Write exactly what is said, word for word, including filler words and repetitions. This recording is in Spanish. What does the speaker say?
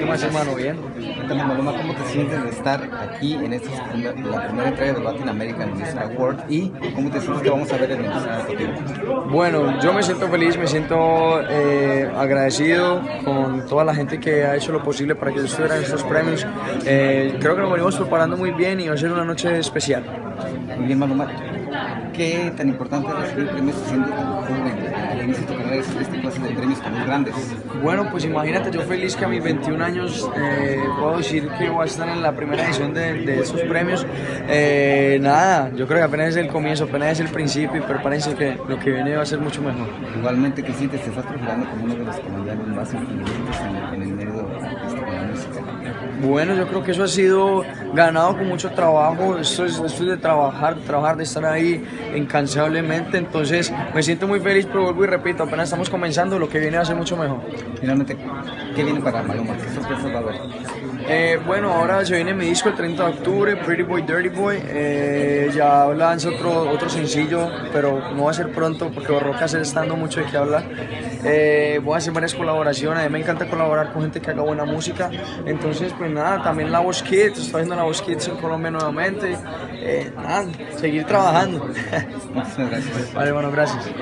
¿Qué más, hermano? Bien. Cuéntame, Maluma, ¿cómo te sientes de estar aquí en esta primer- la primera entrega de Latin American Music Award y cómo te sientes que vamos a ver en el escenario contigo? Bueno, yo me siento feliz, me siento eh, agradecido con toda la gente que ha hecho lo posible para que yo estuviera en estos premios. Eh, creo que nos venimos preparando muy bien y va a ser una noche especial. Muy bien, Maluma, ¿qué tan importante es recibir premios siendo tan joven? Al inicio de tu carrera recibiste este clase de premios tan muy grandes. Bueno, pues imagínate, yo feliz que a mis veintiún años eh, puedo decir que voy a estar en la primera edición de, de estos premios. Eh, nada, yo creo que apenas es el comienzo, apenas es el principio y prepárense que lo que viene va a ser mucho mejor. Igualmente, ¿qué sientes? Te estás perfilando como uno de los colombianos más influyentes en el, en el medio artístico de la música. Bueno, yo creo que eso ha sido ganado con mucho trabajo, esto es, esto es de trabajar, de trabajar, de estar ahí incansablemente, entonces me siento muy feliz, pero vuelvo y repito, apenas estamos comenzando, lo que viene va a ser mucho mejor. Finalmente, ¿qué viene para Maluma? ¿Qué sorpresas va a haber? Eh, bueno, ahora se viene mi disco el treinta de octubre, Pretty Boy, Dirty Boy, eh, ya lanzo otro, otro sencillo, pero no va a ser pronto porque Barroca se está dando mucho de qué hablar. Eh, voy a hacer varias colaboraciones, a mí me encanta colaborar con gente que haga buena música, entonces pues nada, también La Voz Kids, estoy haciendo La Voz Kids en Colombia nuevamente, eh, nada, seguir trabajando. Muchas gracias. Vale, bueno, gracias.